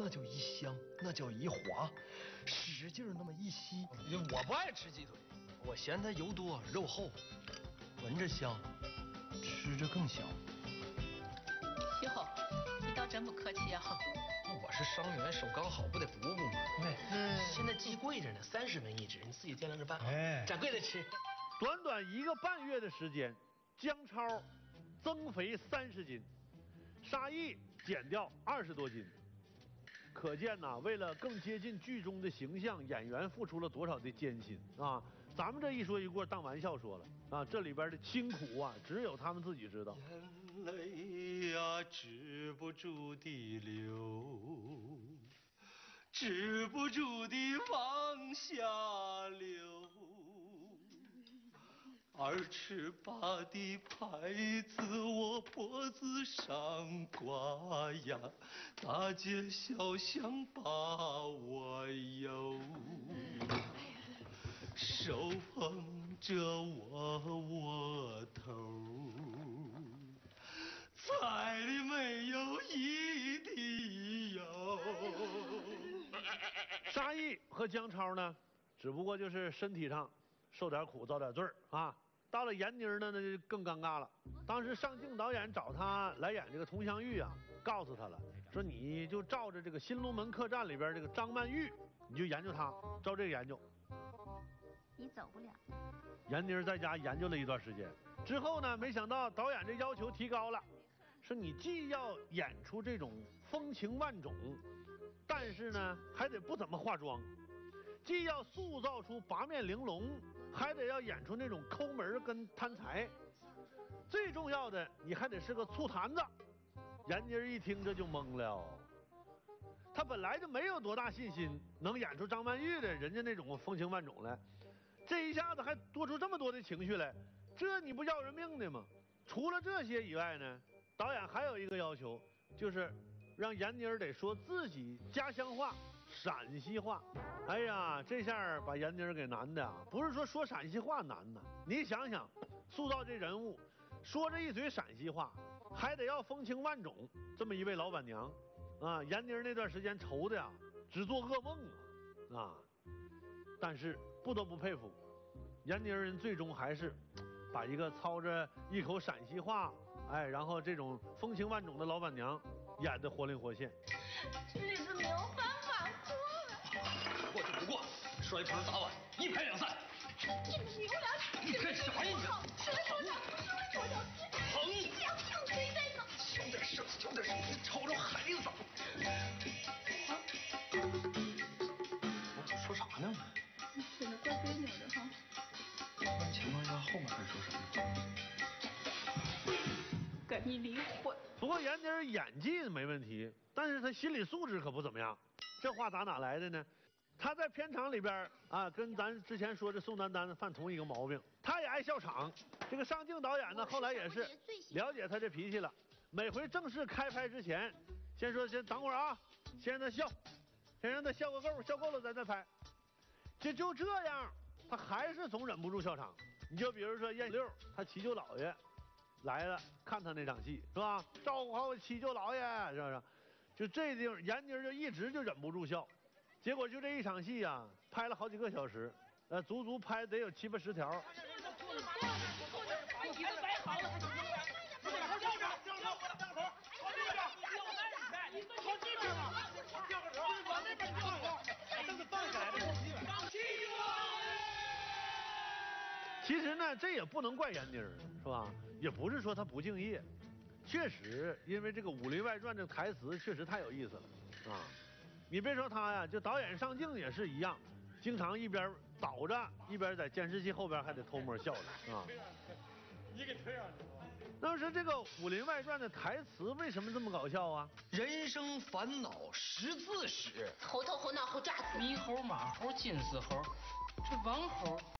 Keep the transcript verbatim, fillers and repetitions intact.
叫一香，那叫一滑，使劲那么一吸。我不爱吃鸡腿，我嫌它油多肉厚，闻着香，吃着更香。 哟，你倒真不客气啊！ 我是伤员，手刚好，不得补补吗？哎，嗯，现在鸡贵着呢，三十文一只，你自己掂量着办。哎，掌柜的吃。 短短一个半月的时间，姜超增肥三十斤，沙溢减掉二十多斤。可见呐，为了更接近剧中的形象，演员付出了多少的艰辛啊！咱们这一说一过，当玩笑说了啊，这里边的辛苦啊，只有他们自己知道。 眼泪呀，止不住地流，止不住地往下流。二尺八的牌子我脖子上挂呀，大街小巷把我游，手捧着我窝头，菜里没有一滴油。 沙溢和姜超呢，只不过就是身体上受点苦遭点罪啊。到了闫妮呢，那就更尴尬了。当时尚敬导演找他来演这个佟湘玉啊，告诉他了，说你就照着这个《新龙门客栈》里边这个张曼玉，你就研究她，照这个研究。 你走不了。 闫妮在家研究了一段时间之后呢，没想到导演这要求提高了，说你既要演出这种风情万种，但是呢还得不怎么化妆，既要塑造出八面玲珑，还得要演出那种抠门跟贪财，最重要的你还得是个醋坛子。闫妮一听这就懵了，他本来就没有多大信心能演出张曼玉的人家那种风情万种来，这一下子还多出这么多的情绪来，这你不要人命的吗？除了这些以外呢，导演还有一个要求，就是让闫妮得说自己家乡话陕西话。哎呀，这下把闫妮给难的啊！不是说说陕西话难呐，你想想，塑造这人物，说着一嘴陕西话，还得要风情万种，这么一位老板娘啊，闫妮那段时间愁的呀，只做噩梦啊啊！但是不得不佩服，闫妮人最终还是把一个操着一口陕西话，哎，然后这种风情万种的老板娘演得活灵活现。 这日子没有办法过了。 过就不过，摔盆砸碗，一拍两散。 你没有了， 你干啥呀你？ 谁说的？我要疼！ 这样想谁在呢？ 小点声，小点声，你吵着孩子。我说啥呢？ 你听着怪别扭的哈。 问前面要后面还说什么？ 跟你离婚。 不过闫妮演技没问题，但是她心理素质可不怎么样。这话咋哪来的呢？她在片场里边啊，跟咱之前说的宋丹丹犯同一个毛病，她也爱笑场。这个尚敬导演呢，后来也是了解她这脾气了，每回正式开拍之前，先说先等会儿啊，先让她笑，先让她笑个够，笑够了咱再拍。就就这样，她还是总忍不住笑场。你就比如说燕六，他七舅姥爷来了，看他那场戏是吧？照顾好我七舅姥爷，是不是？就这地方，闫妮就一直就忍不住笑，结果就这一场戏啊，拍了好几个小时，呃，足足拍得有七八十条。 椅子摆好了，不是好吊着，吊着我的吊头，好这边，好这边嘛，吊个头，往那边吊头，把凳子放下来，这放弃了。 其实呢，这也不能怪闫妮儿，是吧？也不是说她不敬业。确实，因为这个《武林外传》这个台词确实太有意思了啊！你别说他呀，就导演尚敬也是一样，经常一边倒着，一边在监视器后边还得偷摸笑着啊。 你给推上去了。 那是这个《武林外传》的台词为什么这么搞笑啊？ 人生烦恼识字史， 猴头猴脑猴爪子， 猕猴马猴金丝猴，这王猴